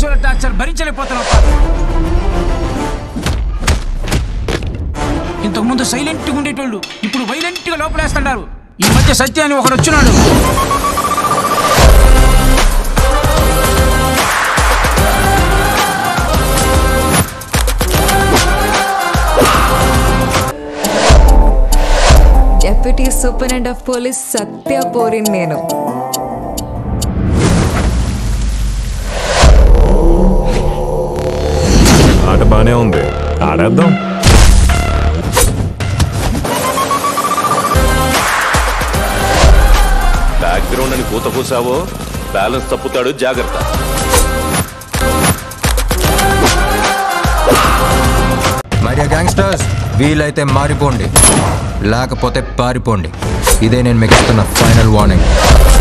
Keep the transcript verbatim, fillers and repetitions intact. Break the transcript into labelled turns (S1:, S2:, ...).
S1: పోలీసుల టార్చర్ భరించలేకపోతున్నాం. ఇంతకుముందు సైలెంట్గా ఉండేటోళ్ళు ఇప్పుడు వైలెంట్గా లోపలేస్తున్నారు. ఈ మధ్య సత్యాన్ని ఒకడు వచ్చినాడు.
S2: Deputy superintendent of police Satya పోరిన్ నేను.
S3: ఆట బానే ఉంది, ఆడేద్దాం.
S4: బ్యాక్గ్రౌండ్ అని కూత కూసావో బ్యాలెన్స్ తప్పుతాడు, జాగ్రత్త.
S5: మరి గ్యాంగ్స్టర్స్ వీలైతే మారిపోండి, లేకపోతే పారిపోండి. ఇదే నేను మీకు ఇస్తున్న ఫైనల్ వార్నింగ్.